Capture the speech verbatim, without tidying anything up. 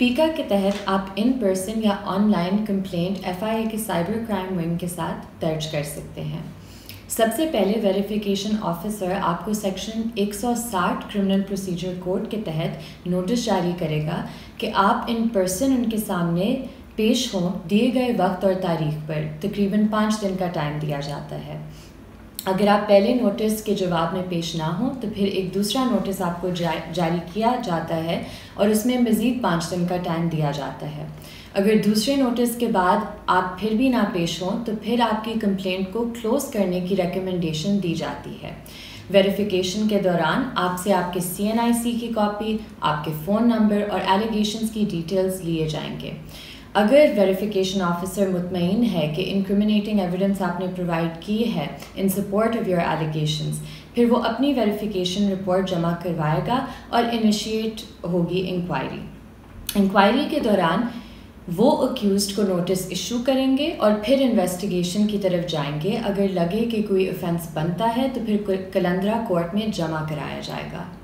پیکا کے تحت آپ ان پرسن یا online complaint F I A کے سائبر کرائم ونگ کے ساتھ درج کر سکتے ہیں۔ سب سے پہلے ویریفیکیشن آفیسر آپ کو سیکشن ایک سو ساٹھ کرمنل پروسیجر کوڈ کے تحت نوٹس جاری کرے گا کہ آپ ان پرسن ان کے سامنے پیش ہوں دیے گئے وقت اور تاریخ پر۔ تقریباً پانچ دن کا ٹائم دیا جاتا ہے۔ اگر آپ پہلے نوٹس کے جواب میں پیش نہ ہوں تو پھر ایک دوسرا نوٹس آپ کو جاری کیا جاتا ہے اور اس میں مزید پانچ دن کا ٹائم دیا جاتا ہے۔ اگر دوسرے نوٹس کے بعد آپ پھر بھی نہ پیش ہوں تو پھر آپ کی کمپلینٹ کو کلوز کرنے کی ریکمنڈیشن دی جاتی ہے۔ ویریفیکیشن کے دوران آپ سے آپ کے سی این آئی سی کی کاپی، آپ کے فون نمبر اور ایلیگیشنز کی ڈیٹیلز لیے جائیں گے۔ اگر ویریفیکیشن آفیسر مطمئن ہے کہ انکریمنیٹنگ ایویڈنس آپ نے پرووائڈ کی ہے in support of your allegations, پھر وہ اپنی ویریفیکیشن رپورٹ جمع کروائے گا اور انیشیٹ ہوگی انکوائری۔ انکوائری کے دوران وہ اکیوزڈ کو نوٹس ایشو کریں گے اور پھر انویسٹیگیشن کی طرف جائیں گے۔ اگر لگے کہ کوئی offense بنتا ہے تو پھر کلندرا کورٹ میں جمع کرایا جائے گا۔